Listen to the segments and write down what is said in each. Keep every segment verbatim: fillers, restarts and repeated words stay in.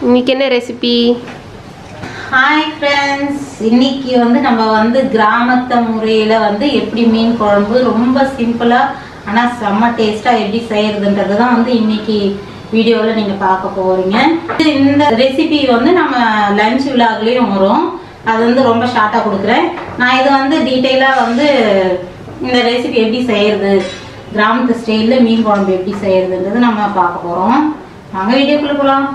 இன்னைக்கு என்ன recipe? Hi friends, இன்னைக்கு வந்து நம்ம வந்து கிராமத்து முறையில் வந்து எப்படி மீன் குழம்பு ரொம்ப சிம்பிளாக ஆனால் செம்ம டேஸ்ட்டாக எப்படி செய்யறதுன்றது தான் வந்து இன்னைக்கு வீடியோவில் நீங்கள் பார்க்க போகிறீங்க. இந்த ரெசிபி வந்து நம்ம லஞ்ச் விலாக்லேயும் வரும். அது வந்து ரொம்ப ஷார்ட்டாக கொடுக்குறேன். நான் இது வந்து டீட்டெயிலாக வந்து இந்த ரெசிபி எப்படி செய்யறது, கிராமத்து ஸ்டைலில் மீன் குழம்பு எப்படி செய்யறதுன்றது நம்ம பார்க்க போகிறோம். வாங்க வீடியோக்குள்ளே போகலாம்.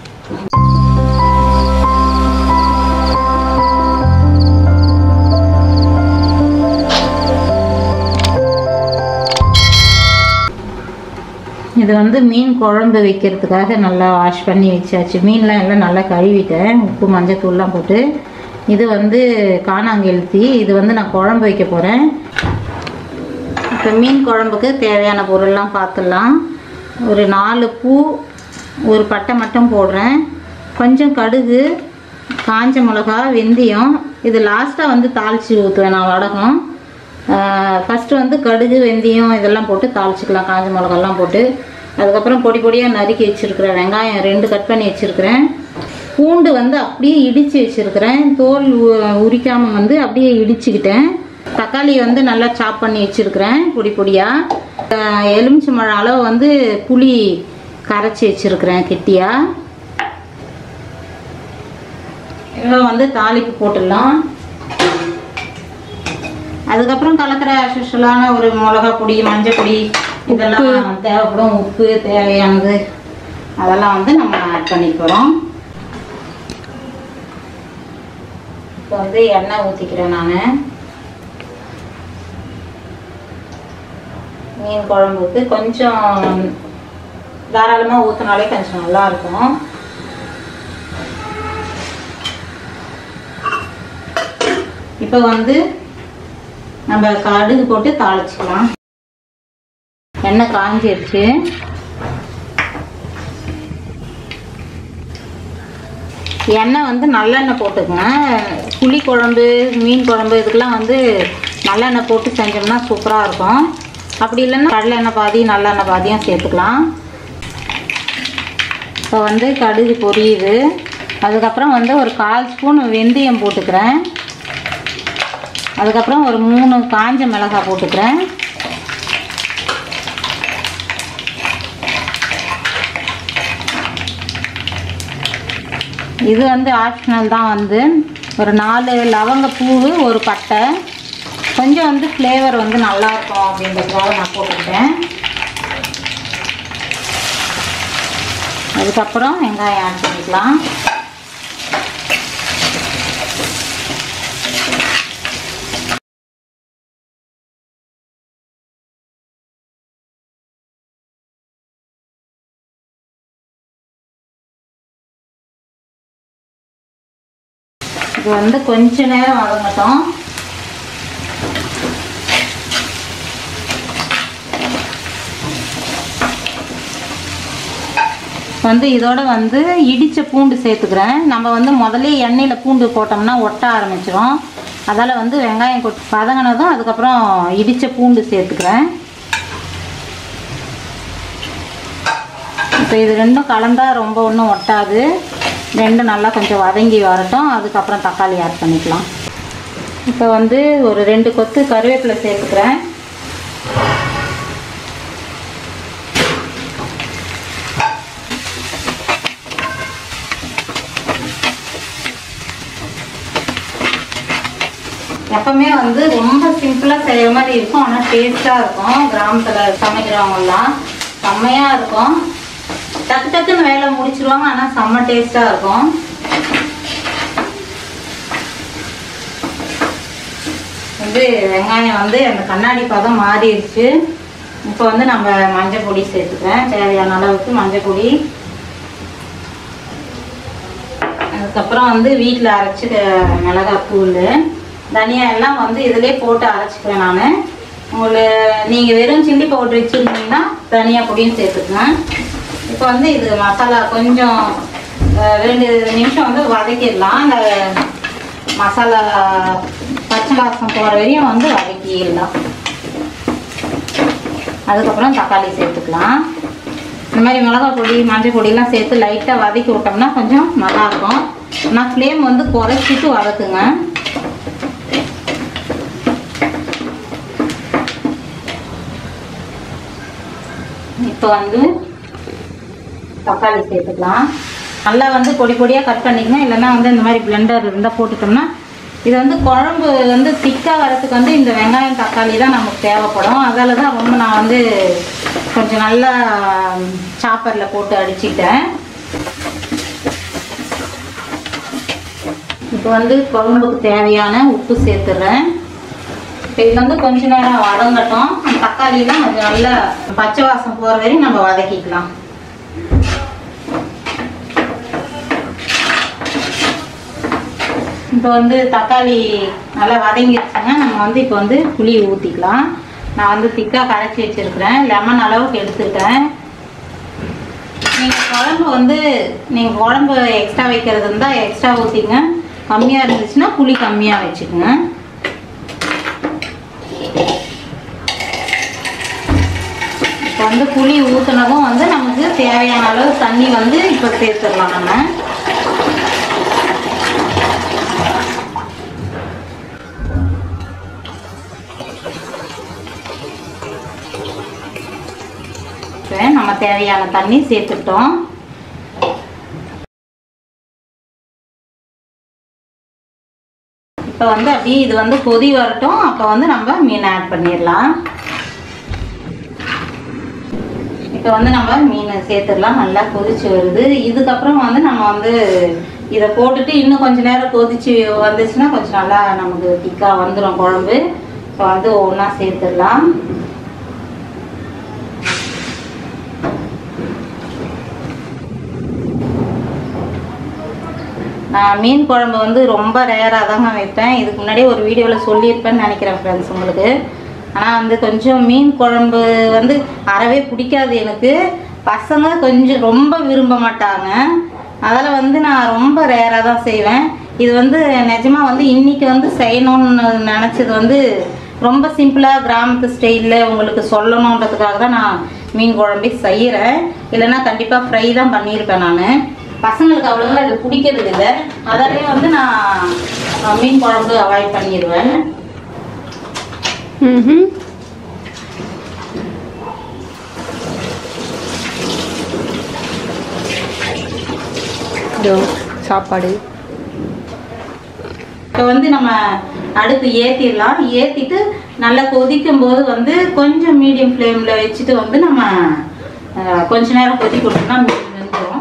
இது வந்து மீன் குழம்பு வைக்கிறதுக்காக நல்லா வாஷ் பண்ணி வச்சாச்சு. மீன்லாம் எல்லாம் நல்லா கழுவிட்டேன், உப்பு மஞ்சள் தூள்லாம் போட்டு. இது வந்து காணாங்கெழுத்தி. இது வந்து நான் குழம்பு வைக்க போகிறேன். இப்போ மீன் குழம்புக்கு தேவையான பொருள்லாம் பார்த்துடலாம். ஒரு நாலு பூ, ஒரு பட்டை மட்டும் போடுறேன், கொஞ்சம் கடுகு, காஞ்ச மிளகா, வெந்தயம். இது லாஸ்ட்டாக வந்து தாளித்து ஊற்றுவேன் நான் வடகம். ஃபஸ்ட்டு வந்து கடுகு வெந்தயம் இதெல்லாம் போட்டு தாளிச்சிக்கலாம், காஞ்ச மிளகாலாம் போட்டு. அதுக்கப்புறம் பொடி பொடியாக நறுக்கி வச்சுருக்கிறேன். வெங்காயம் ரெண்டு கட் பண்ணி வச்சுருக்கிறேன். பூண்டு வந்து அப்படியே இடித்து வச்சுருக்கிறேன், தோல் உரிக்காமல் வந்து அப்படியே இடிச்சுக்கிட்டேன். தக்காளி வந்து நல்லா சாப் பண்ணி வச்சுருக்கிறேன் பொடி பொடியாக. எலுமிச்சம்பழம் அளவு வந்து புளி கரைச்சி வச்சுருக்கிறேன் கெட்டியாக. இதெல்லாம் வந்து தாளிப்பு போட்டுடலாம். அதுக்கப்புறம் கலக்கிற சுஷலான ஒரு மிளகா பொடி, மஞ்சள் பொடி இதெல்லாம் தேவைப்படும். உப்பு தேவையானது அதெல்லாம் வந்து நம்ம ஆட் பண்ணிக்கிறோம். இப்போ வந்து எண்ணெய் ஊற்றிக்கிறேன் நான். மீன் குழம்புக்கு கொஞ்சம் தாராளமாக ஊற்றினாலே கொஞ்சம் நல்லாயிருக்கும். இப்போ வந்து நம்ம கடுகு போட்டு தாளிச்சிக்கலாம். எண்ணெய் காஞ்சிடுச்சு. எண்ணெய் வந்து நல்லெண்ணெய் போட்டுக்கங்க. புளி குழம்பு, மீன் குழம்பு இதுக்கெல்லாம் வந்து நல்லெண்ணெய் போட்டு செஞ்சோம்னா சூப்பராக இருக்கும். அப்படி இல்லைன்னா கடலை எண்ணெய் பாதி நல்லெண்ணெய் பாதியும் சேர்த்துக்கலாம். இப்போ வந்து கடுகு பொரியுது. அதுக்கப்புறம் வந்து ஒரு கால் ஸ்பூன் வெந்தயம் போட்டுக்கிறேன். அதுக்கப்புறம் ஒரு மூணு காஞ்ச மிளகாய் போட்டுக்கிறேன். இது வந்து ஆப்ஷனல் தான். வந்து ஒரு நாலு லவங்க பூவு, ஒரு பட்டை, கொஞ்சம் வந்து ஃப்ளேவர் வந்து நல்லாயிருக்கும் அப்படின்றதுக்காக நான் போட்டுக்கிட்டேன். அதுக்கப்புறம் வெங்காயம் ஆட் பண்ணிக்கலாம். இது வந்து கொஞ்ச நேரம் வதங்கட்டும். வந்து இதோட வந்து இடித்த பூண்டு சேர்த்துக்கிறேன். நம்ம வந்து முதல்ல எண்ணெயில் பூண்டு போட்டோம்னா ஒட்ட ஆரம்பிச்சிடும். அதால் வந்து வெங்காயம் கொட்டி வதங்கினதும் அதுக்கப்புறம் இடித்த பூண்டு சேர்த்துக்கிறேன். இப்போ இது ரெண்டும் கலந்தால் ரொம்ப ஒன்றும் ஒட்டாது. ரெண்டும் நல்லா கொஞ்சம் வதங்கி வரட்டும். அதுக்கப்புறம் தக்காளி ஆட் பண்ணிக்கலாம். இப்போ வந்து ஒரு ரெண்டு கொத்து கருவேப்பிலை சேர்த்துக்கிறேன். எப்பவுமே வந்து ரொம்ப சிம்பிளாக செய்கிற மாதிரி இருக்கும், ஆனால் டேஸ்ட்டாக இருக்கும். கிராமத்தில் சமைக்கிறவங்கலாம் செம்மையாக இருக்கும். டக்கு டக்குன்னு வேலை முடிச்சிருவாங்க, ஆனால் செம்ம டேஸ்ட்டாக இருக்கும். வந்து வெங்காயம் வந்து அந்த கண்ணாடி பதம் மாறிடுச்சு. இப்போ வந்து நம்ம மஞ்சள் பொடி சேர்த்துக்கிறேன், தேவையான அளவுக்கு மஞ்சள் பொடி. அதுக்கப்புறம் வந்து வீட்டில் அரைச்சி மிளகாய் தூள், தனியா எல்லாம் வந்து இதிலே போட்டு அரைச்சிக்கிறேன் நான். உங்களுக்கு நீங்கள் வெறும் சில்லி பவுடர் வச்சுருந்தீங்கன்னா தனியாக பொடியும் சேர்த்துக்கேன். இப்போ வந்து இது மசாலா கொஞ்சம் ரெண்டு நிமிஷம் வந்து வதக்கிடலாம். அந்த மசாலா பச்சை வாசம் போகிற வரையும் வந்து வதக்கிடலாம். அதுக்கப்புறம் தக்காளி சேர்த்துக்கலாம். இந்த மாதிரி மிளகாய் பொடி மஞ்சள் பொடியெல்லாம் சேர்த்து லைட்டாக வதக்கி விட்டோம்னா கொஞ்சம் நல்லாயிருக்கும். நான் ஃப்ளேம் வந்து குறைச்சிட்டு வதக்குங்க. இப்போ வந்து தக்காளி சேர்த்துக்கலாம். நல்லா வந்து பொடி பொடியாக கட் பண்ணிக்கணும். இல்லைன்னா வந்து இந்த மாதிரி பிளெண்டர் இருந்தால் போட்டுட்டோம்னா இது வந்து குழம்பு வந்து திக்காக வரத்துக்கு வந்து இந்த வெங்காயம் தக்காளி தான் நமக்கு தேவைப்படும். அதால தான் ரொம்ப நான் வந்து கொஞ்சம் நல்லா சாப்பரில் போட்டு அடிச்சுக்கிட்டேன். இப்போ வந்து குழம்புக்கு தேவையான உப்பு சேர்த்துடுறேன். இப்போ இது வந்து கொஞ்ச நேரம் வதங்கட்டும். தக்காளிலாம் கொஞ்சம் நல்லா பச்சை வாசம் போகிற வரையும் நம்ம வதக்கிக்கலாம். இப்போ வந்து தக்காளி நல்லா வதங்கிடுச்சுங்க. நம்ம வந்து இப்போ வந்து புளி ஊற்றிக்கலாம். நான் வந்து திக்காக கரைச்சி வச்சுருக்கிறேன். லெமன் அளவுக்கு எடுத்துக்கிட்டேன். நீங்கள் குழம்பு வந்து நீங்கள் குழம்பு எக்ஸ்ட்ரா வைக்கிறது இருந்தால் எக்ஸ்ட்ரா ஊற்றிங்க. கம்மியாக இருந்துச்சுன்னா புளி கம்மியாக வச்சுக்கோங்க. இப்போ வந்து புளி ஊற்றினதும் வந்து நமக்கு தேவையான அளவு தண்ணி வந்து இப்போ சேர்த்துடலாம். நம்ம நம்ம தேவையான தண்ணி சேர்த்துட்டோம். இப்போ வந்து அப்படியே இது வந்து கொதி வரட்டும். அப்போ வந்து நம்ம மீன் ஆட் பண்ணிடலாம். இப்போ வந்து நம்ம மீன் சேர்த்துடலாம். நல்லா கொதிச்சு வருது. இதுக்கப்புறம் வந்து நம்ம வந்து இதை போட்டுட்டு இன்னும் கொஞ்சம் நேரம் கொதிச்சு வந்துச்சுன்னா கொஞ்சம் நல்லா நமக்கு திக்காக வந்துடும் குழம்பு. இப்போ வந்து ஒன்றா சேர்த்துடலாம். நான் மீன் குழம்பு வந்து ரொம்ப ரேராக தாங்க வைப்பேன். இதுக்கு முன்னாடியே ஒரு வீடியோவில் சொல்லியிருப்பேன்னு நினைக்கிறேன் ஃப்ரெண்ட்ஸ் உங்களுக்கு. ஆனால் வந்து கொஞ்சம் மீன் குழம்பு வந்து அறவே பிடிக்காது எனக்கு. பசங்க கொஞ்சம் ரொம்ப விரும்ப மாட்டாங்க. அதில் வந்து நான் ரொம்ப ரேராக தான் செய்வேன். இது வந்து நிஜமாக வந்து இன்றைக்கி வந்து செய்யணும்னு நினச்சது வந்து ரொம்ப சிம்பிளாக கிராமத்து ஸ்டைலில் உங்களுக்கு சொல்லணுன்றதுக்காக தான் நான் மீன் குழம்பே செய்கிறேன். இல்லைன்னா கண்டிப்பாக ஃப்ரை தான் பண்ணியிருப்பேன். நான் பசங்களுக்கு அவ்வளோவா இது பிடிக்கிறது இல்லை. அதாலே வந்து நான் மீன் குழம்பு அவாய்ட் பண்ணிடுவேன். ம் சாப்பாடு இப்போ வந்து நம்ம அடுப்பு ஏற்றிடலாம். ஏற்றிட்டு நல்லா கொதிக்கும் போது வந்து கொஞ்சம் மீடியம் ஃப்ளேமில் வச்சுட்டு வந்து நம்ம கொஞ்ச நேரம் கொதி கொடுத்தோம்னா மீன் வெந்துடும்.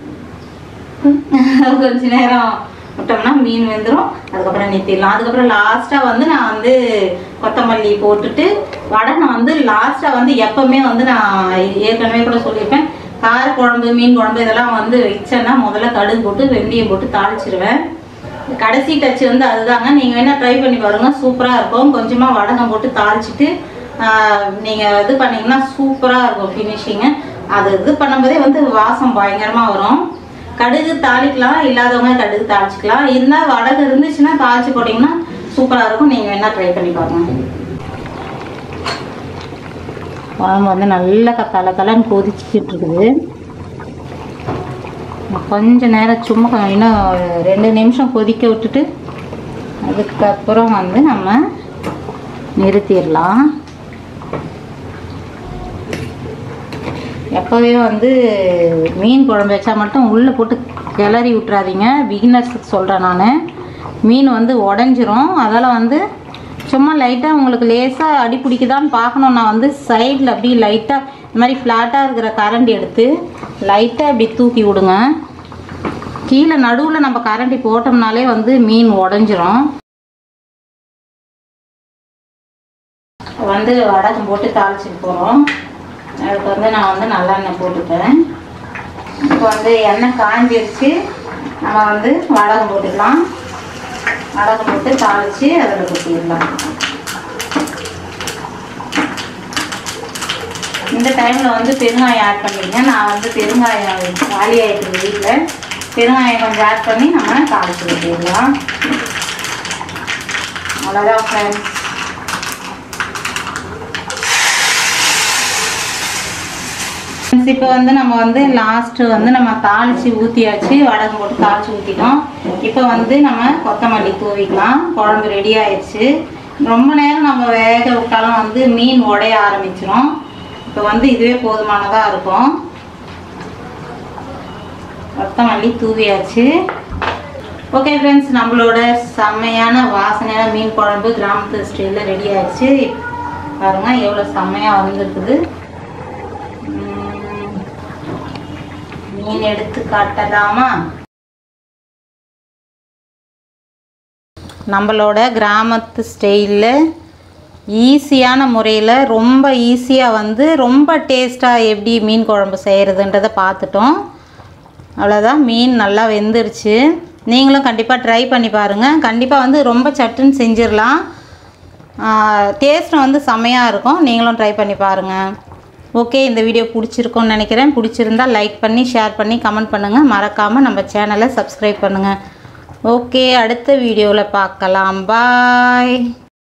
கொஞ்ச நேரம் விட்டோம்னா மீன் வெந்துடும். அதுக்கப்புறம் நிறுத்திடலாம். அதுக்கப்புறம் லாஸ்ட்டாக வந்து நான் வந்து கொத்தமல்லி போட்டுட்டு வடகை வந்து லாஸ்ட்டாக வந்து எப்போவுமே வந்து நான் ஏற்கனவே கூட சொல்லியிருப்பேன், கார குழம்பு மீன் குழம்பு இதெல்லாம் வந்து வச்சேன்னா முதல்ல கடுகு போட்டு வெந்தயம் போட்டு தாளிச்சிருவேன். கடைசி டச்சு வந்து அதுதாங்க. நீங்கள் வேணால் ட்ரை பண்ணி பாருங்கள், சூப்பராக இருக்கும். கொஞ்சமாக வடகம் போட்டு தாளிச்சிட்டு நீங்கள் இது பண்ணிங்கன்னா சூப்பராக இருக்கும் ஃபினிஷிங்கு. அது இது பண்ணும்போதே வந்து வாசம் பயங்கரமாக வரும். கடுகு தாளிக்கலாம், இல்லாதவங்க கடுகு தாளிச்சிக்கலாம். இருந்தால் வடகு இருந்துச்சுன்னா தாளிச்சு போட்டிங்கன்னா சூப்பராக இருக்கும். நீங்கள் வேணால் ட்ரை பண்ணி பாருங்கள். குழம்பு வந்து நல்லா தலை தலைன்னு கொதிச்சுக்கிட்டு இருக்குது. கொஞ்ச நேரம் சும்மா இன்னும் ரெண்டு நிமிஷம் கொதிக்க விட்டுட்டு அதுக்கப்புறம் வந்து நம்ம நிறுத்திடலாம். எப்போவே வந்து மீன் குழம்பு வச்சா மட்டும் உள்ளே போட்டு கிளறி விட்டுறாதீங்க. பிகினர்ஸுக்கு சொல்கிறேன் நான். மீன் வந்து உடஞ்சிரும். அதெல்லாம் வந்து சும்மா லைட்டாக உங்களுக்கு லேசாக அடி பிடிக்குதான்னு பார்க்கணும். நான் வந்து சைடில் அப்படி லைட்டாக இந்த மாதிரி ஃப்ளாட்டாக இருக்கிற கரண்டி எடுத்து லைட்டாக அப்படி தூக்கி விடுங்க. கீழே நடுவில் நம்ம கரண்டி போட்டோம்னாலே வந்து மீன் உடஞ்சிரும். வந்து வடகம் போட்டு தாளிச்சுட்டு போகிறோம். அதுக்கு வந்து நான் வந்து நல்லெண்ணெய் போட்டுப்பேன். இப்போ வந்து எண்ணெய் காஞ்சிருச்சு. நம்ம வந்து வடகம் போட்டுக்கலாம். வடகம் போட்டு தாளித்து அதில் ஊற்றிடலாம். இந்த டைமில் வந்து பெருங்காயம் ஆட் பண்ணிடுங்க. நான் வந்து பெருங்காயம் காலி ஆகிட்டு வீட்டில். பெருங்காயம் கொஞ்சம் ஆட் பண்ணி நம்ம தாளித்து ஊற்றிடலாம். அவ்வளோதான் ஃப்ரெண்ட்ஸ். இப்போ வந்து நம்ம வந்து லாஸ்ட்டு வந்து நம்ம தாளித்து ஊற்றியாச்சு, வடகம் போட்டு தாளித்து ஊற்றிட்டோம். இப்போ வந்து நம்ம கொத்தமல்லி தூவிக்கலாம். குழம்பு ரெடி ஆயிடுச்சு. ரொம்ப நேரம் நம்ம வேக விட்டாலும் வந்து மீன் உடைய ஆரம்பிச்சிடும். இப்போ வந்து இதுவே போதுமானதாக இருக்கும். கொத்தமல்லி தூவியாச்சு. ஓகே ஃப்ரெண்ட்ஸ், நம்மளோட செம்மையான வாசனையான மீன் குழம்பு கிராமத்து ஸ்டைலில் ரெடி ஆயிடுச்சு. பாருங்கள் எவ்வளோ செம்மையாக வந்துருக்குது. மீன் எடுத்து காட்டலாமா? நம்மளோட கிராமத்து ஸ்டைலில் ஈஸியான முறையில் ரொம்ப ஈஸியாக வந்து ரொம்ப டேஸ்ட்டாக எப்படி மீன் குழம்பு செய்கிறதுன்றதை பார்த்துட்டோம். அவ்வளோதான், மீன் நல்லா வெந்துருச்சு. நீங்களும் கண்டிப்பாக ட்ரை பண்ணி பாருங்கள். கண்டிப்பாக வந்து ரொம்ப சட்டுன்னு செஞ்சிடலாம். டேஸ்ட்டும் வந்து செம்மையாக இருக்கும். நீங்களும் ட்ரை பண்ணி பாருங்கள். ஓகே, இந்த வீடியோ பிடிச்சிருக்கும்னு நினைக்கிறேன். பிடிச்சிருந்தா லைக் பண்ணி ஷேர் பண்ணி கமெண்ட் பண்ணுங்கள். மறக்காமல் நம்ம சேனலை சப்ஸ்கிரைப் பண்ணுங்கள். ஓகே, அடுத்த வீடியோவில் பார்க்கலாம். பாய்.